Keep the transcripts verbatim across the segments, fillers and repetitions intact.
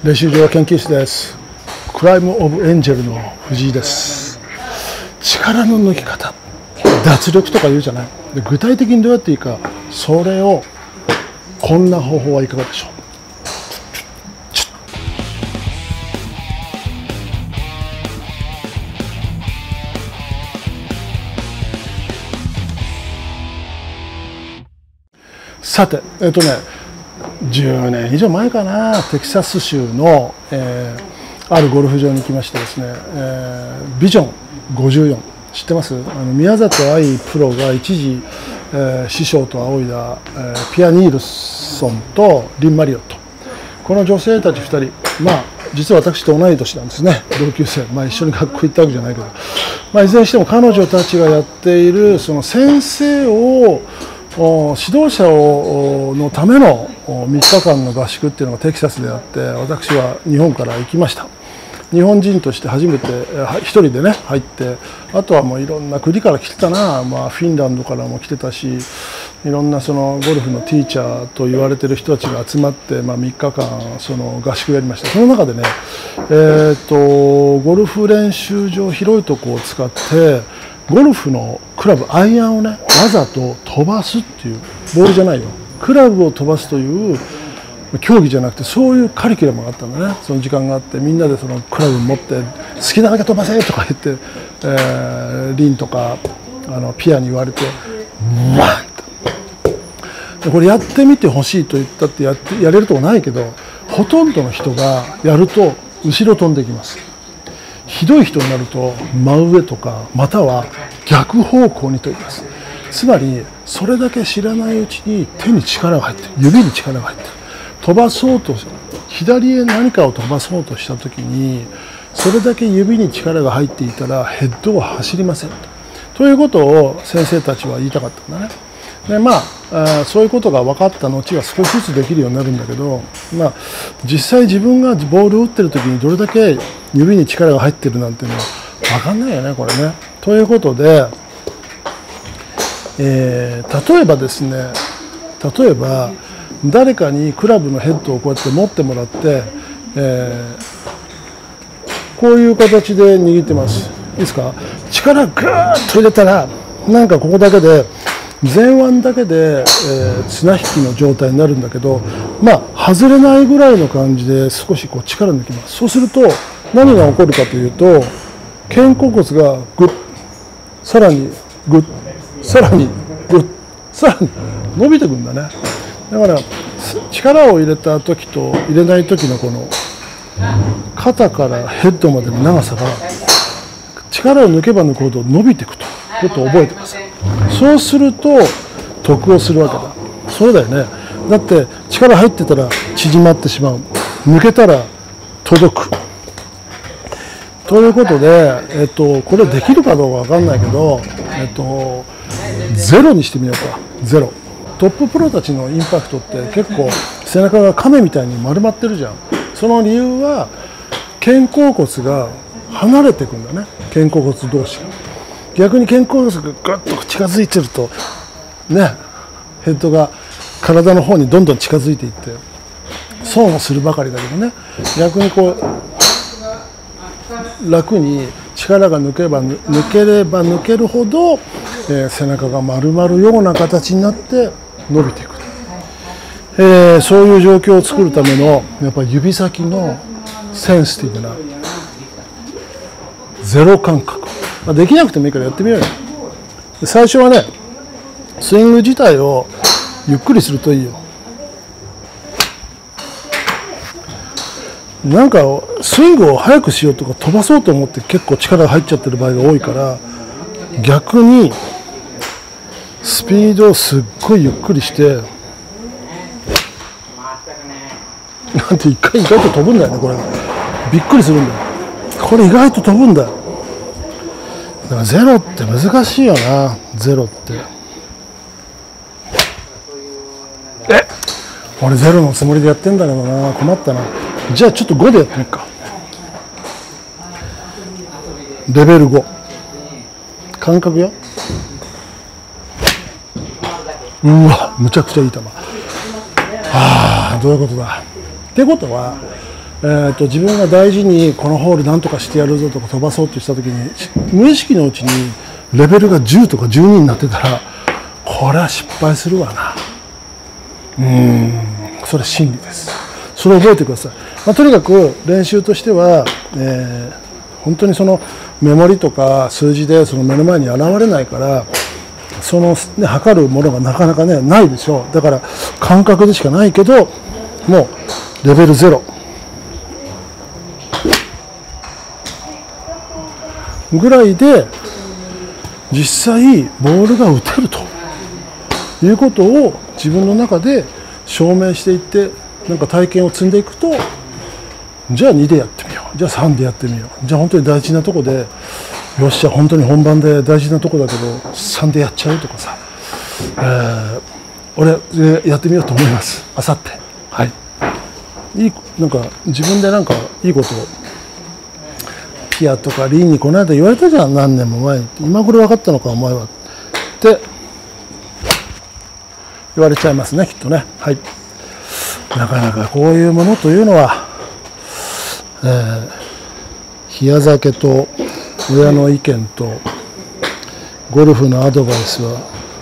練習場研究室です。クライムオブエンジェルの藤井です。力の抜き方、脱力とか言うじゃない。で具体的にどうやっていいか、それをこんな方法はいかがでしょう。さて、えっとね、じゅうねん以上前かな、テキサス州の、えー、あるゴルフ場に来ましてですね、えー、ビジョンごじゅうよん、知ってます？あの宮里藍プロが一時、えー、師匠と仰いだ、えー、ピア・ニールソンとリン・マリオット、この女性たちふたり、まあ実は私と同い年なんですね、同級生、まあ、一緒に学校行ったわけじゃないけど、まあ、いずれにしても彼女たちがやっているその先生を指導者をのためのみっかかんの合宿っていうのがテキサスであって、私は日本から行きました。日本人として初めて一人でね入って、あとはもういろんな国から来てたな、まあ、フィンランドからも来てたし、いろんなそのゴルフのティーチャーと言われてる人たちが集まって、まあ、みっかかんその合宿やりました。その中でね、えー、とゴルフ練習場、広いとこを使ってゴルフのクラブ、アイアンをねわざと飛ばすっていう、ボールじゃないよ、クラブを飛ばすという競技じゃなくて、そういうカリキュラムがあったんだね。その時間があって、みんなでそのクラブ持って好きなだけ飛ばせとか言って、えー、リンとかあのピアに言われて、ワンとこれやってみてほしいと言ったって や, ってやれるとこないけど、ほとんどの人がやると後ろ飛んできます。ひどい人になると真上とか、または逆方向に飛びます。つまりそれだけ知らないうちに手に力が入ってる、指に力が入ってる。飛ばそうと、左へ何かを飛ばそうとしたときに、それだけ指に力が入っていたらヘッドは走りませんということを先生たちは言いたかったんだね。でまあ、そういうことが分かった後は少しずつできるようになるんだけど、まあ、実際自分がボールを打ってる時にどれだけ指に力が入ってるなんていうのは分かんないよね、これね。ということで、えー、例えばですね、例えば誰かにクラブのヘッドをこうやって持ってもらって、えー、こういう形で握ってます。いいですか？力グーッと入れたら、なんかここだけで前腕だけで、えー、綱引きの状態になるんだけど、まあ外れないぐらいの感じで少しこう力抜きます。そうすると何が起こるかというと、肩甲骨がグッ、さらにグッ、さらにグッ、さらに伸びてくるんだね。だから力を入れた時と入れない時のこの肩からヘッドまでの長さが、力を抜けば抜くほど伸びていくということを覚えてください。そうすると得をするわけだ。そうだよね。だって力入ってたら縮まってしまう、抜けたら届くということで、えっと、これできるかどうか分かんないけど、えっと、ゼロにしてみようか。ゼロ。トッププロたちのインパクトって結構背中が亀みたいに丸まってるじゃん。その理由は肩甲骨が離れていくんだね、肩甲骨同士が。逆に肩甲骨がぐっと近づいてるとね、ヘッドが体の方にどんどん近づいていって損をするばかりだけどね、逆にこう楽に力が抜けば抜ければ抜けるほど、えー、背中が丸まるような形になって伸びていく、えー、そういう状況を作るためのやっぱり指先のセンシティブなゼロ感覚、まあ、できなくてもいいからやってみようよ。最初はね、スイング自体をゆっくりするといいよ。なんかスイングを速くしようとか飛ばそうと思って結構力が入っちゃってる場合が多いから、逆にスピードをすっごいゆっくりして、なんて一回意外と飛ぶんだよね、これびっくりするんだよ。これ意外と飛ぶんだよ。だからゼロって難しいよな、ゼロって。え、俺ゼロのつもりでやってんだけどな、困ったな。じゃあちょっとごでやってみるか。レベルご、感覚よ。うわ、むちゃくちゃいい球。はあ、どういうことだ。ってことはえー、と自分が大事にこのホールなんとかしてやるぞとか飛ばそうとした時に無意識のうちにレベルがじゅうとかじゅうにになってたらこれは失敗するわな。うーんそれ真理です。それを覚えてください。まあ、とにかく練習としては、えー、本当にそのメモリとか数字でその目の前に現れないからその、ね、測るものがなかなかねないでしょう。だから感覚でしかないけどもうレベルゼロぐらいで実際ボールが打てるということを自分の中で証明していってなんか体験を積んでいくとじゃあにでやってみようじゃあさんでやってみようじゃあ本当に大事なとこでよっしゃ本当に本番で大事なとこだけどさんでやっちゃうとかさ、えー、俺やってみようと思いますあさってはいいいなんか自分でなんかいいことをピアとかリンにこの間言われたじゃん何年も前に今頃分かったのかお前はって言われちゃいますねきっとね。はいなかなかこういうものというのは、えー、冷や酒と親の意見とゴルフのアドバイスは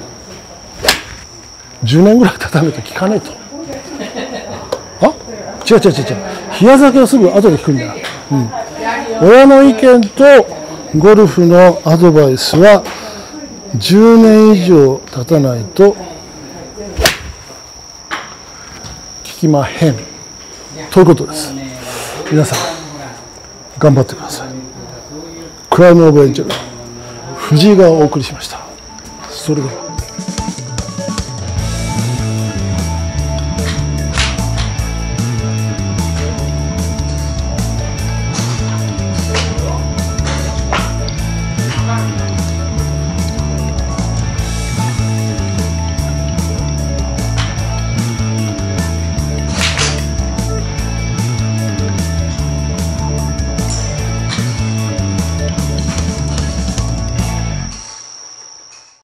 じゅうねんぐらい経たないと聞かねえと。あ違う違う違う違う冷や酒はすぐ後で聞くんだよ、うん、親の意見とゴルフのアドバイスはじゅうねん以上経たないと聞きまへんということです。皆さん頑張ってください。クライムオブエンジェル藤井がお送りしました。それでは。 Thank you.